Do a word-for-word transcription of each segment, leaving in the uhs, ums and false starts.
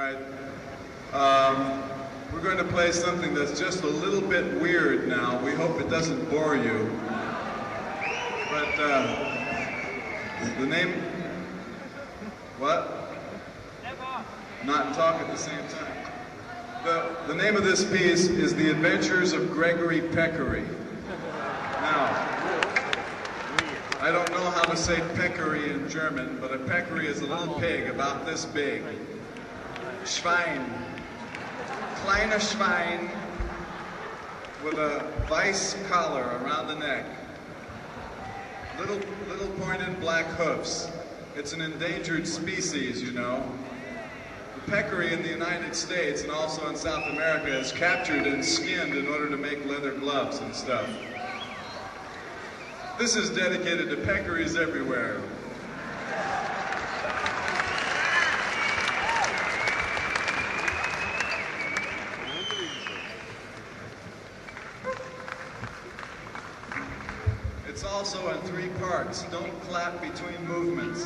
All right. Um, we're going to play something that's just a little bit weird now. We hope it doesn't bore you. But uh, the name... What? Not talk at the same time. The, the name of this piece is The Adventures of Greggary Peccary. Now, I don't know how to say peccary in German, but a peccary is a little pig about this big. Schwein. Kleiner Schwein with a vice collar around the neck. Little, little pointed black hoofs. It's an endangered species, you know. The peccary in the United States and also in South America is captured and skinned in order to make leather gloves and stuff. This is dedicated to peccaries everywhere. It's also in three parts. Don't clap between movements.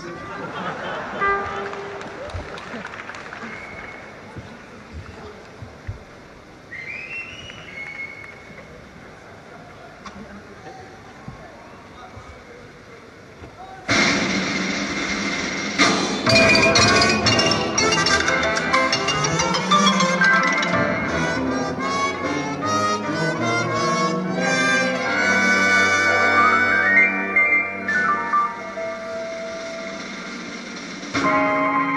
Thank you.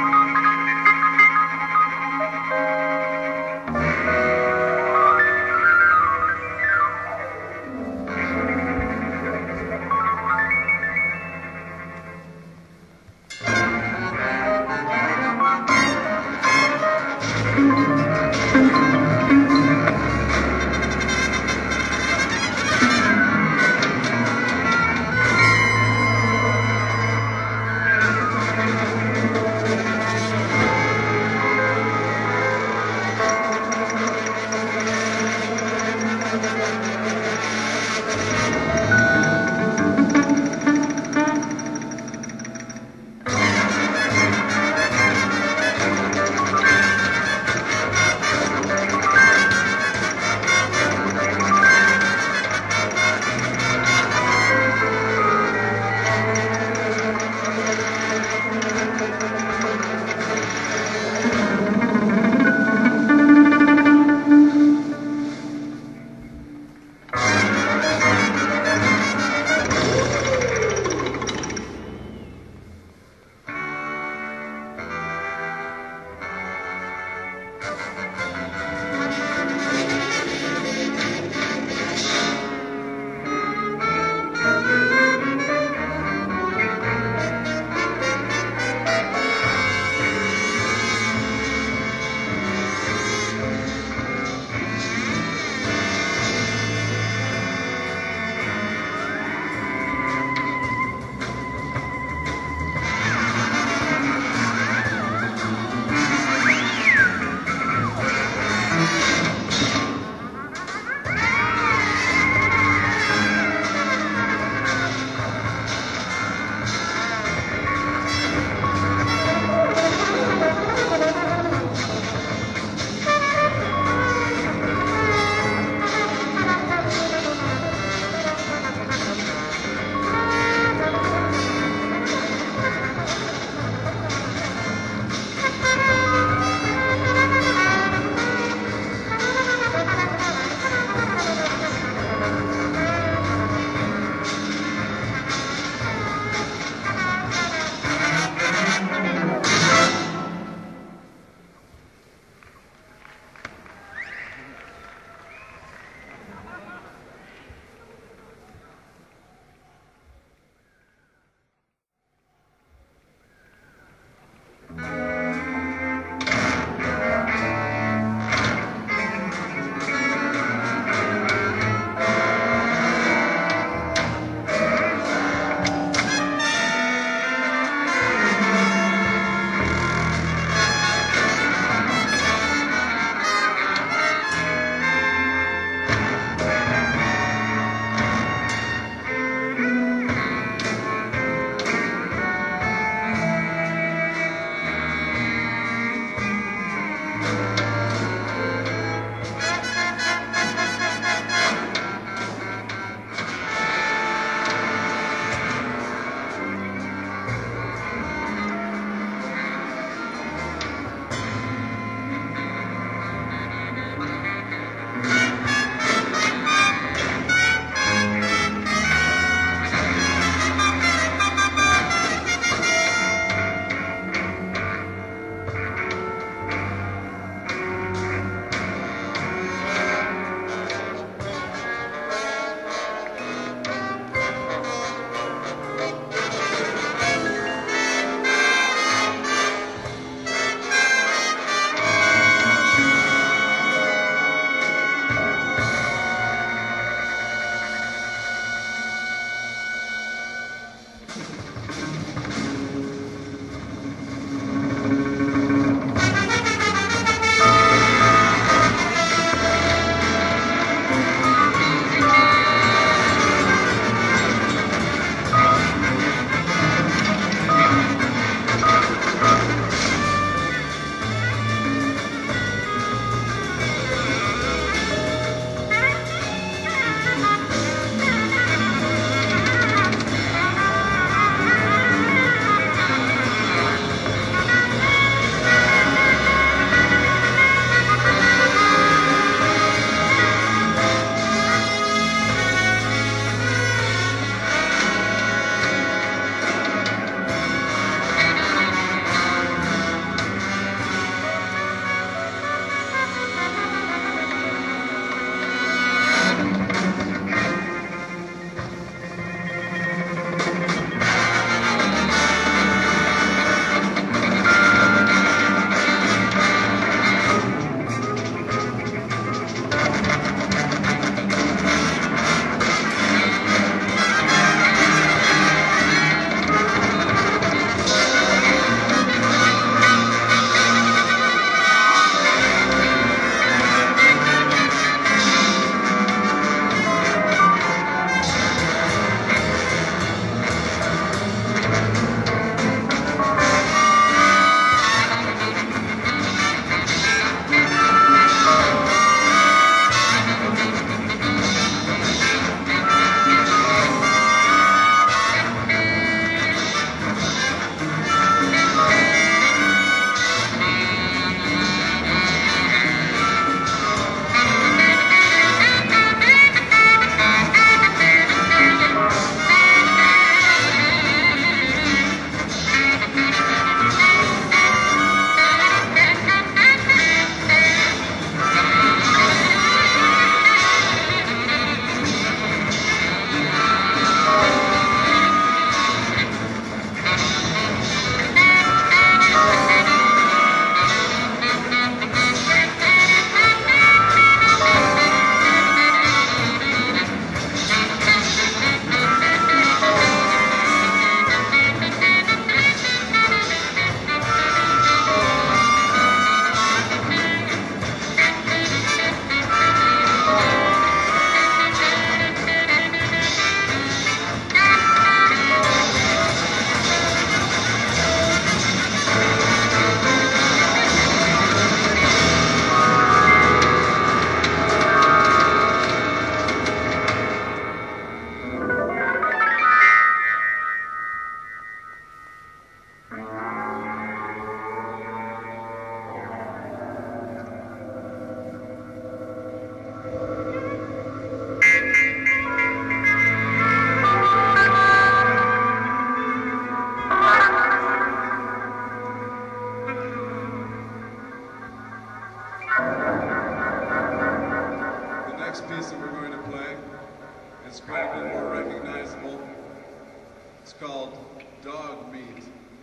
next piece that we're going to play is going to be more recognizable. It's called Dog Meat.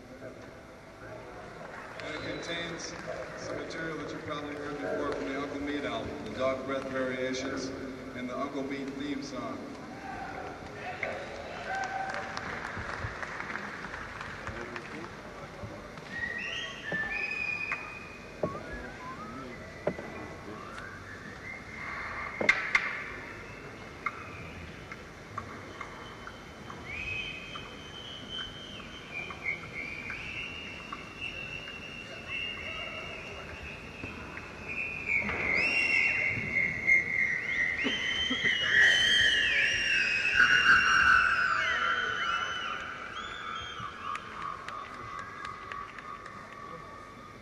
And it contains some material that you've probably heard before from the Uncle Meat album, the Dog Breath Variations and the Uncle Meat theme song.